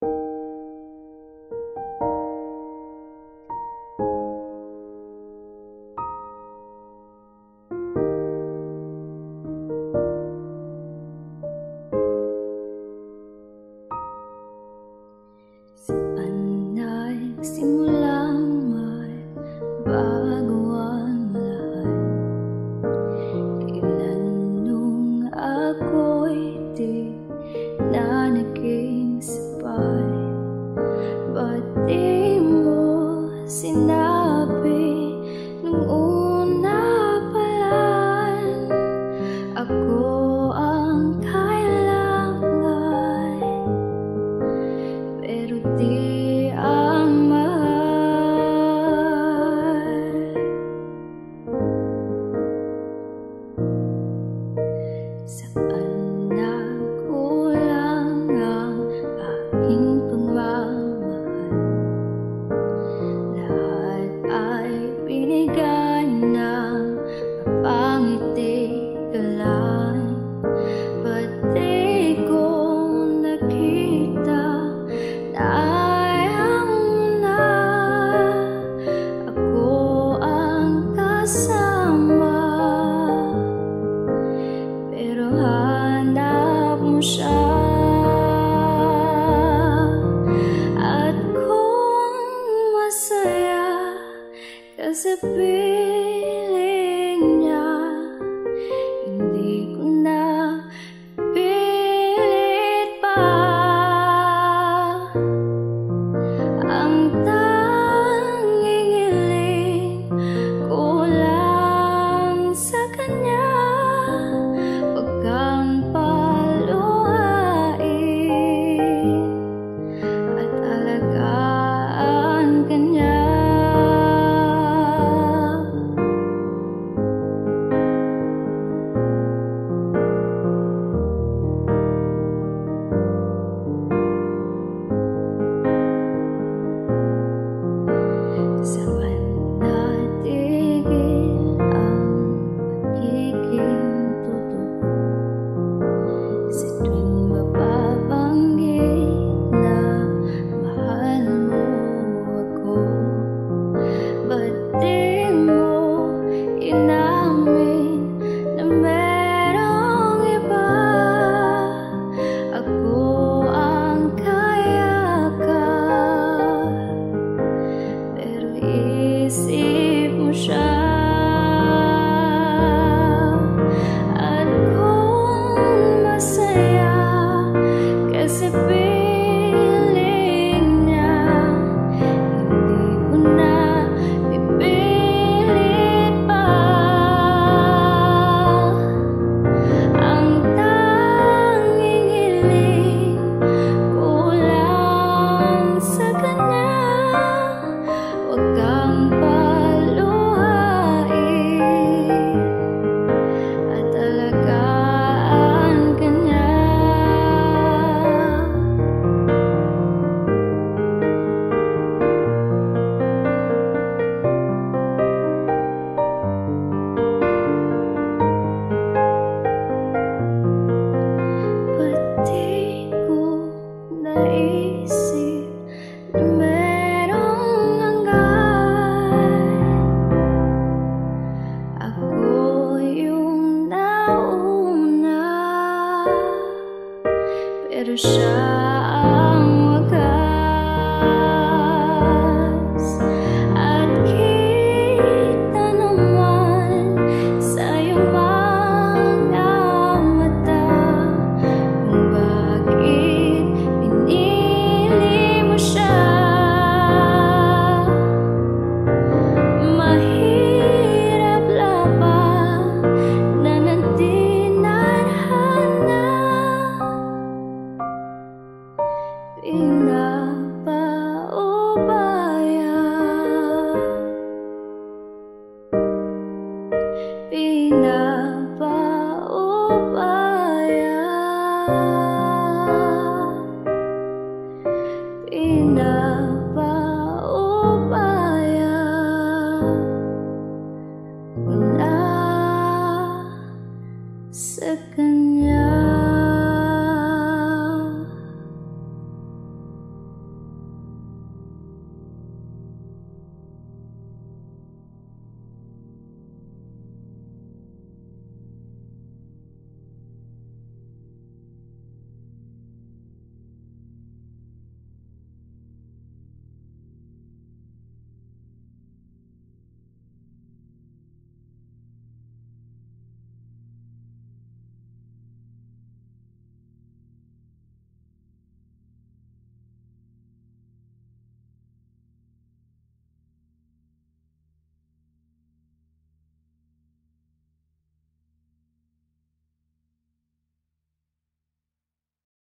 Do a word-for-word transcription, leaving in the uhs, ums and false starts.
Saan nagsimulang magbago ang lahat? Kailan nung ako'y di na naging sapat? Ba't di mo sinabi nung una pa lang ako ang kailangan, pero di ang mahal? Saan nagkulang ang aking pagmamahal? Lahat ay binigyan ng mapangiti ka lang. Ba't di ko nakita na ayaw mo na ako ang kasama? Pero hanap mo siya, at kung masaya ka sa piling niya, hindi ko na pilit pa. Ang tanging hiling ko lang sa kanya, huwag kang paluhain at alagaan ka niya. Saan natigil ang pagiging totoo? Sa tuwing mapabanggit na mahal mo ako, ba't di mo inamin na merong iba? Ako ang kayakap, pero isip mo siya. At kung masaya ka sa piling niya, hindi ko na ipilit pa. Ang tanging hiling ko lang sa kanya, huwag kang paluhain at alagaan ka niya. Ba't di ko naisip na merong hanggan? Ako yung nauna, pero siya ang wakas. At kita naman sa iyong mga mata kung bakit pinili mo siya. Mahirap laban na nandinarhana, pinapaubaya, pinapaubaya, pinapaubaya.